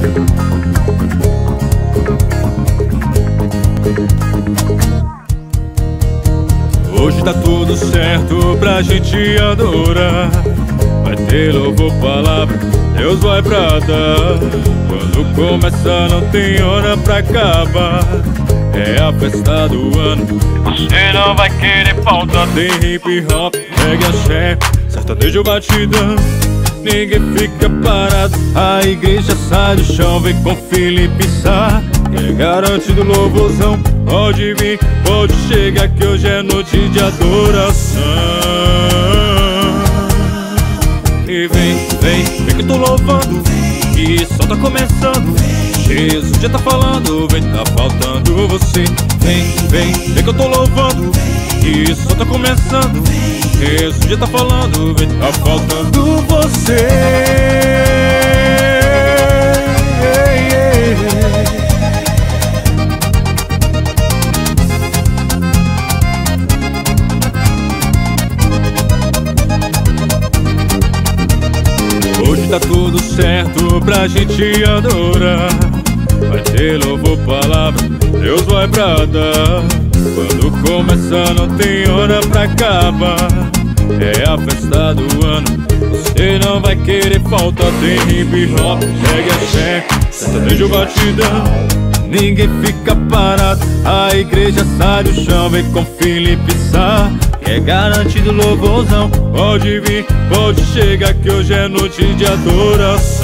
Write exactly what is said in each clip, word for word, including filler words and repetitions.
Hoje tá tudo certo pra gente adorar. Vai ter louvor, palavra, Deus vai bradar. Quando começa não tem hora pra acabar. É a festa do ano, você não vai querer faltar. Tem hip hop, reggae, axé, sertanejo, batidão. Ninguém fica parado, a igreja sai do chão. Vem com Felipe Sá, que é garantido louvorzão. Pode vir, pode chegar, que hoje é noite de adoração. E vem, vem, vem que eu tô louvando, que só tá começando. Jesus já tá falando, vem, tá faltando você. Vem, vem, vem que eu tô louvando, que só tá começando. Jesus já tá falando, vem, tá faltando você. Hoje tá tudo certo pra gente adorar. Vai ter louvor, palavra, Deus vai bradar. Quando começa não tem hora pra acabar. É a festa do ano, você não vai querer faltar. Tem hip hop, reggae, axé, sertanejo, batidão. Ninguém fica parado, a igreja sai do chão. Vem com Felipe Sá, que é garantido louvorzão. Pode vir, pode chegar, que hoje é noite de adoração.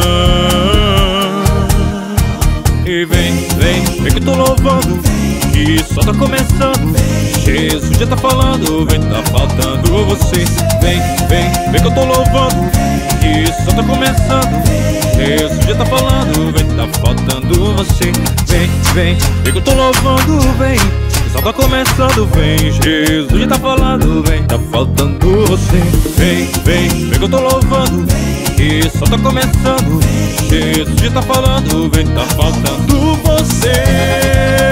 E vem, vem, vem que eu tô louvando, que só tá começando. Jesus já tá falando, vem, tá faltando você. Vem, vem, vem que eu tô louvando, que só tá começando. Jesus já tá falando, vem, tá faltando você. Vem, vem, vem que eu tô louvando, vem, que só tá começando. Vem, Jesus já tá falando, vem, tá faltando você. Vem, vem, vem que eu tô louvando, que só tá começando. Jesus já tá falando, vem, tá faltando você.